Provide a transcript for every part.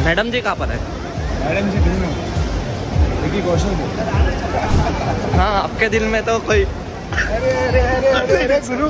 Madam जी कहाँ पर है? मैडम जी दिल में, विकी कौशल में। हाँ, आपके दिल में तो कोई। अरे अरे अरे अरे अरे गुरु।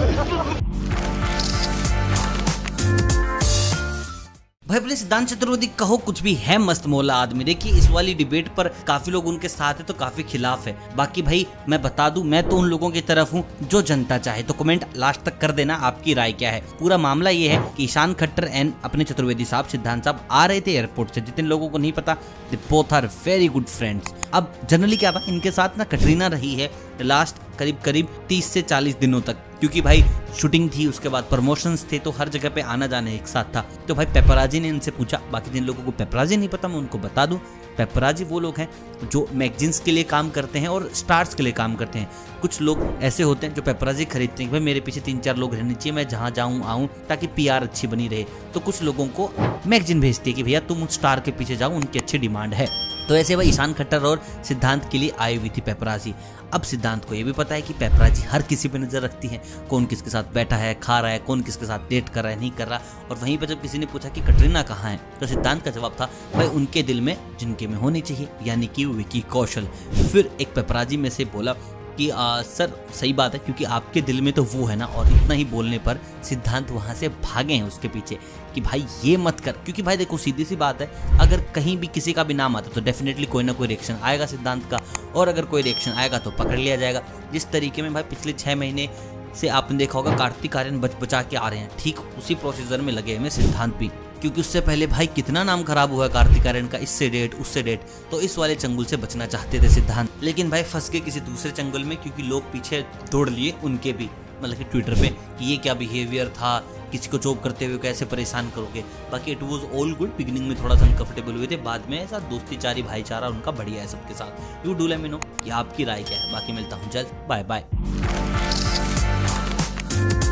भाई बोले सिद्धांत चतुर्वेदी कहो कुछ भी है मस्त मौला आदमी। देखिए इस वाली डिबेट पर काफी लोग उनके साथ है तो काफी खिलाफ है। बाकी भाई मैं बता दूं, मैं तो उन लोगों की तरफ हूं जो जनता चाहे। तो कमेंट लास्ट तक कर देना आपकी राय क्या है। पूरा मामला ये है कि ईशान खट्टर एंड अपने चतुर्वेदी साहब सिद्धांत साहब आ रहे थे एयरपोर्ट से। जितने लोगों को नहीं पता, they both are very good friends. अब जनरली क्या था, इनके साथ ना कटरीना रही है लास्ट करीब 30 से 40 दिनों तक, क्योंकि भाई शूटिंग थी, उसके बाद प्रमोशंस थे, तो हर जगह पे आना जाना एक साथ था। तो भाई पेपराजी ने इनसे पूछा। बाकी जिन लोगों को पेपराजी नहीं पता मैं उनको बता दूं, पेपराजी वो लोग हैं जो मैगजीन्स के लिए काम करते हैं और स्टार्स के लिए काम करते हैं। कुछ लोग ऐसे होते हैं जो पेपराजी खरीदते हैं कि भाई मेरे पीछे 3-4 लोग रहने चाहिए, मैं जहाँ जाऊँ आऊँ ताकि PR अच्छी बनी रहे। तो कुछ लोगों को मैगजीन भेजती है कि भैया तुम उस स्टार के पीछे जाओ, उनकी अच्छी डिमांड है। तो ऐसे भाई ईशान खट्टर और सिद्धांत के लिए आई हुई थी पेपराजी। अब सिद्धांत को ये भी पता है कि पेपराजी हर किसी पे नजर रखती है, कौन किसके साथ बैठा है, खा रहा है, कौन किसके साथ डेट कर रहा है, नहीं कर रहा। और वहीं पर जब किसी ने पूछा कि कटरीना कहाँ है, तो सिद्धांत का जवाब था भाई उनके दिल में जिनके में होनी चाहिए, यानी कि विकी कौशल। फिर एक पेपराजी में से बोला कि सर सही बात है, क्योंकि आपके दिल में तो वो है ना। और इतना ही बोलने पर सिद्धांत वहां से भागे हैं उसके पीछे कि भाई ये मत कर। क्योंकि भाई देखो सीधी सी बात है, अगर कहीं भी किसी का भी नाम आता तो डेफिनेटली कोई ना कोई रिएक्शन आएगा सिद्धांत का, और अगर कोई रिएक्शन आएगा तो पकड़ लिया जाएगा। जिस तरीके में भाई पिछले 6 महीने से आपने देखा होगा कार्तिक आर्यन बचा के आ रहे हैं, ठीक उसी प्रोसीजर में लगे हुए सिद्धांत भी। क्योंकि उससे पहले भाई कितना नाम खराब हुआ कार्तिक आर्यन का, इससे डेट उससे डेट। तो इस वाले चंगुल से बचना चाहते थे सिद्धांत, लेकिन भाई फंस गए किसी दूसरे चंगुल में, क्योंकि लोग पीछे दौड़ लिए उनके भी, मतलब कि ट्विटर पे कि ये क्या बिहेवियर था, किसी को जॉब करते हुए कैसे परेशान करोगे। बाकी it was all good. Beginning में थोड़ा सा अनकंफर्टेबल हुए थे, बाद में ऐसा दोस्ती चारी भाईचारा उनका बढ़िया है सबके साथ। You do let me know कि आपकी राय क्या है। बाकी मिलता हूँ जल्द, बाय बाय।